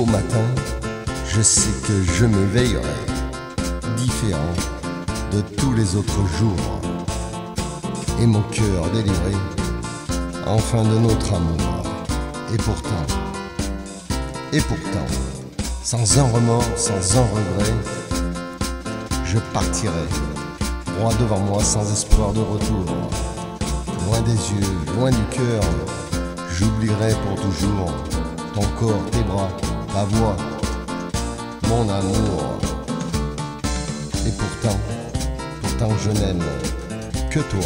beau matin, je sais que je m'éveillerai différent de tous les autres jours, et mon cœur délivré enfin de notre amour. Et pourtant, sans un remords, sans un regret, je partirai, droit devant moi, sans espoir de retour. Loin des yeux, loin du cœur, j'oublierai pour toujours ton corps, tes bras, ta voix, mon amour. Et pourtant je n'aime que toi.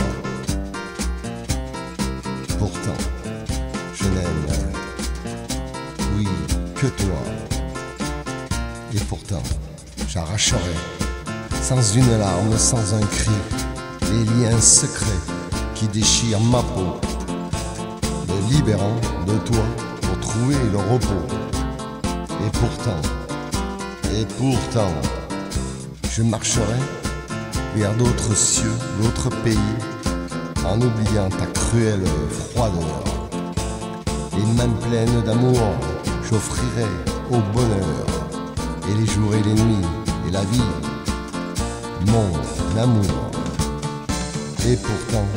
Pourtant, je n'aime, oui, que toi. Et pourtant, j'arracherai, sans une larme, sans un cri, les liens secrets qui déchirent ma peau, me libérant de toi pour trouver le repos. Et pourtant, je marcherai vers d'autres cieux, d'autres pays, en oubliant ta cruelle froideur. Les mains pleines d'amour, j'offrirai au bonheur, et les jours et les nuits, et la vie, mon amour. Et pourtant,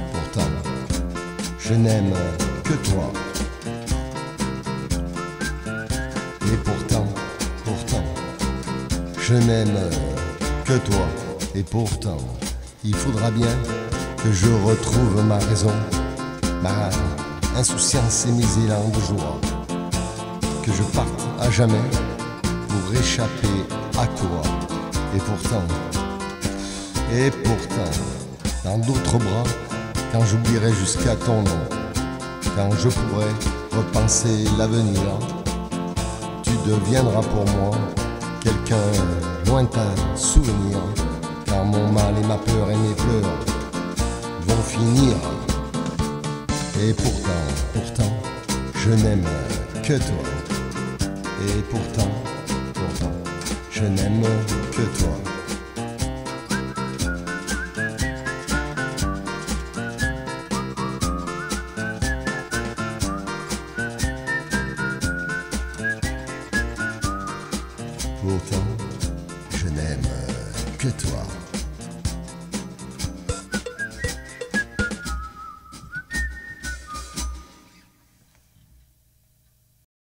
je n'aime que toi. Et pourtant, je n'aime que toi. Et pourtant, il faudra bien que je retrouve ma raison, ma insouciance et mes élans de joie, que je parte à jamais pour échapper à toi. Et pourtant, dans d'autres bras, quand j'oublierai jusqu'à ton nom, quand je pourrai repenser l'avenir, tu deviendras pour moi quelqu'un lointain souvenir, car mon mal et ma peur et mes pleurs vont finir. Et pourtant, je n'aime que toi. Et pourtant, je n'aime que toi. Pourtant, je n'aime que toi.